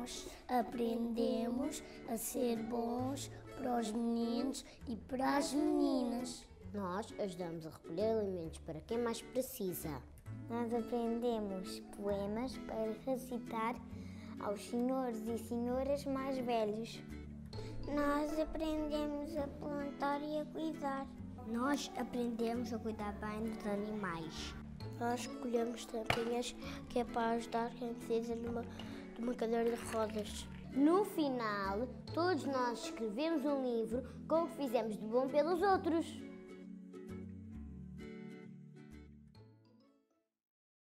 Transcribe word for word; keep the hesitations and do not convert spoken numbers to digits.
Nós aprendemos a ser bons para os meninos e para as meninas. Nós ajudamos a recolher alimentos para quem mais precisa. Nós aprendemos poemas para recitar aos senhores e senhoras mais velhos. Nós aprendemos a plantar e a cuidar. Nós aprendemos a cuidar bem dos animais. Nós escolhemos tampinhas que é para ajudar quem precisa numa, de uma cadeira de rodas. No final, todos nós escrevemos um livro com o que fizemos de bom pelos outros.